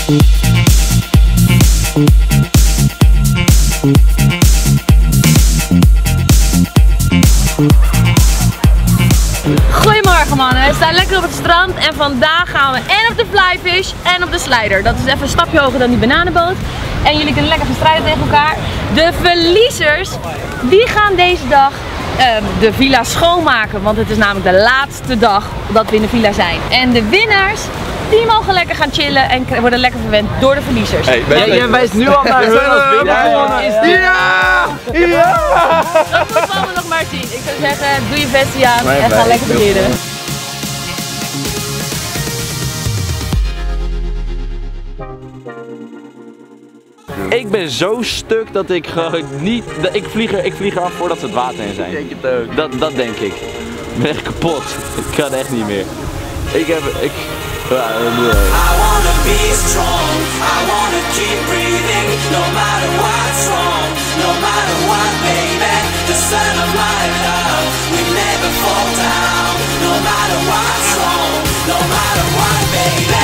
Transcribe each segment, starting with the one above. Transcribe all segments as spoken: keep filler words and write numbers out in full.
Goedemorgen mannen, we staan lekker op het strand en vandaag gaan we en op de flyfish en op de slider. Dat is even een stapje hoger dan die bananenboot. En jullie kunnen lekker gaan strijden tegen elkaar. De verliezers, die gaan deze dag um, de villa schoonmaken, want het is namelijk de laatste dag dat we in de villa zijn. En de winnaars, die mogen lekker gaan chillen en worden lekker verwend door de verliezers. Hey, ben je, jij wijst nu al naar hun als winnaar. Ja! Ja! Ja! Dat moeten we nog maar zien. Ik zou zeggen, doe je vestie aan en ga lekker beginnen. Ik ben zo stuk dat ik gewoon niet. Ik vlieg, er, ik vlieg af voordat ze het water in zijn. Ik denk het ook. Dat, dat denk ik. Ik ben echt kapot. Ik kan echt niet meer. Ik heb. Ik, ja, nee. I wanna be strong, I wanna keep breathing, no matter what's wrong, no matter what, baby. The sun of my love, we never fall down, no matter what's wrong, no matter what, baby.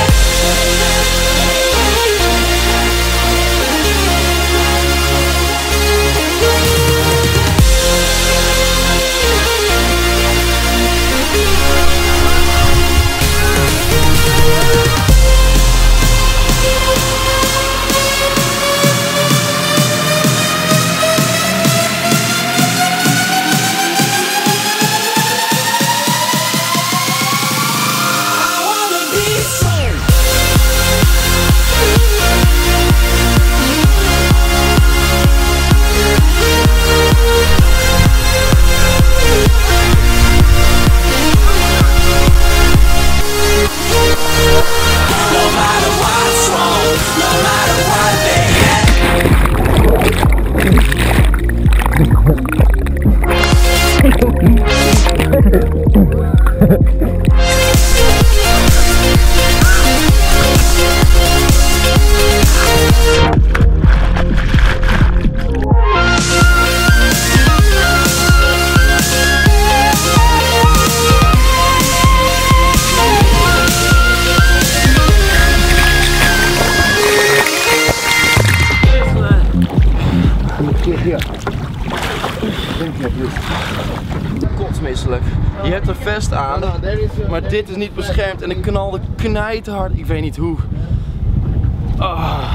Kotsmisselijk. Je hebt een vest aan, maar dit is niet beschermd en ik knalde knijterhard. Ik weet niet hoe. Oh.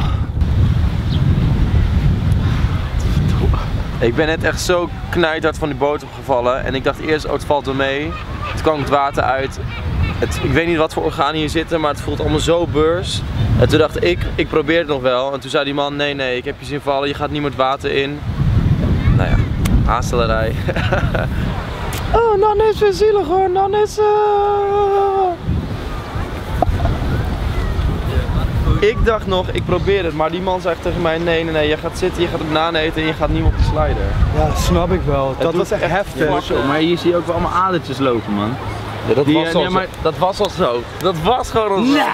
Ik ben net echt zo knijterhard van die boot opgevallen en ik dacht eerst, oh het valt wel mee. Toen kwam het water uit. Het, ik weet niet wat voor organen hier zitten, maar het voelt allemaal zo beurs. En toen dacht ik, ik probeer het nog wel. En toen zei die man, nee nee, ik heb je zien vallen, je gaat niet meer het water in. Nou ja, aanstellerij. Oh, dan is weer zielig hoor, dan is... Uh... Ik dacht nog, ik probeer het, maar die man zegt tegen mij, nee nee nee, je gaat zitten, je gaat het naneten en je gaat niet op de slider. Ja, snap ik wel. Dat was echt heftig. Ja, zo, maar hier zie je ook wel allemaal adertjes lopen man. Ja, dat, Die, was al nee, maar, dat was al zo. Dat was gewoon al zo. Nou.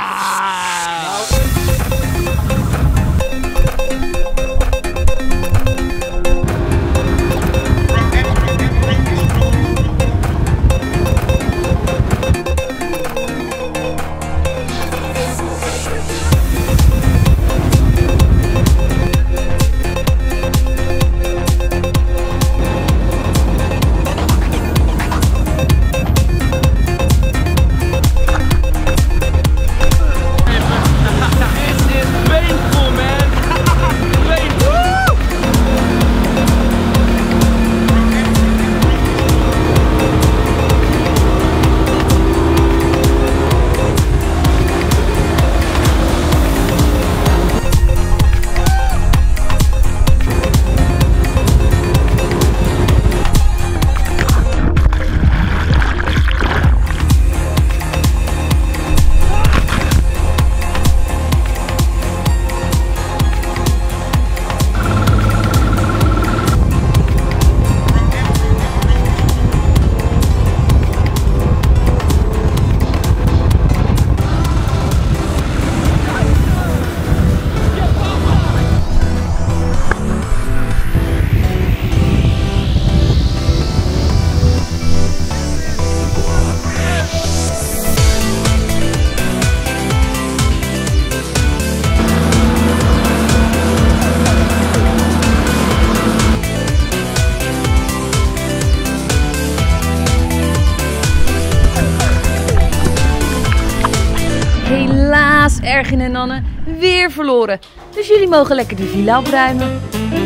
Ergin en Anne weer verloren. Dus jullie mogen lekker de villa opruimen.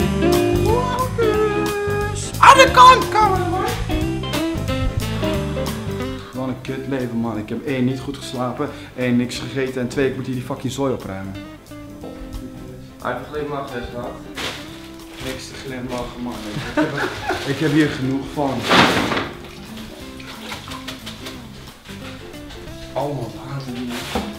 Aan de kant, cameraman! Wat een kut leven, man. Ik heb één, niet goed geslapen, één, niks gegeten en twee, ik moet hier die fucking zooi opruimen. Hij heeft een glimlach gehad. Niks te glimlachen, man. Ik heb, ik heb hier genoeg van. Allemaal water hier.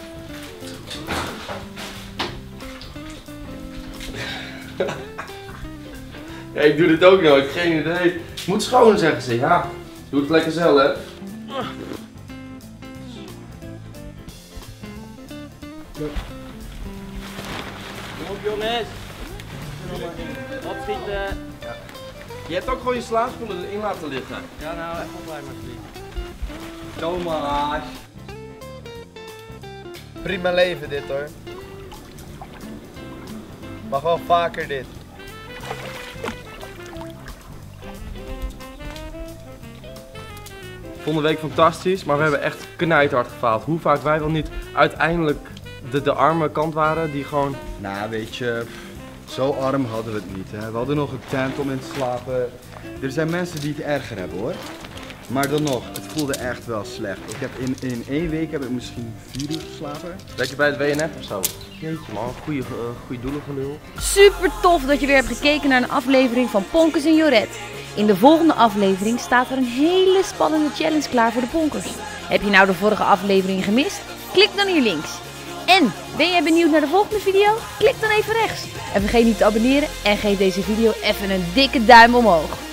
Ja, ik doe dit ook nooit, geen idee. Moet schoon, zeggen ze. Ja, doe het lekker zelf. Kom op jongens. Opschieten. Je hebt ook gewoon je slaapspullen erin laten liggen. Ja nou, even opruimen alsjeblieft. Thomas. Prima leven dit hoor. Mag wel vaker dit. Volgende week fantastisch, maar we hebben echt knijthard gefaald. Hoe vaak wij wel niet uiteindelijk de, de arme kant waren die gewoon... Nou, weet je, pff, zo arm hadden we het niet. Hè. We hadden nog een tent om in te slapen. Er zijn mensen die het erger hebben hoor. Maar dan nog, het voelde echt wel slecht. Ik heb in, in één week heb ik misschien vier uur geslapen. Dat je bij het W N F of zo. Jeetje man, goede, uh, goede doelen gelul. Super tof dat je weer hebt gekeken naar een aflevering van Ponkers en Joret. In de volgende aflevering staat er een hele spannende challenge klaar voor de Ponkers. Heb je nou de vorige aflevering gemist? Klik dan hier links. En ben jij benieuwd naar de volgende video? Klik dan even rechts. En vergeet niet te abonneren en geef deze video even een dikke duim omhoog.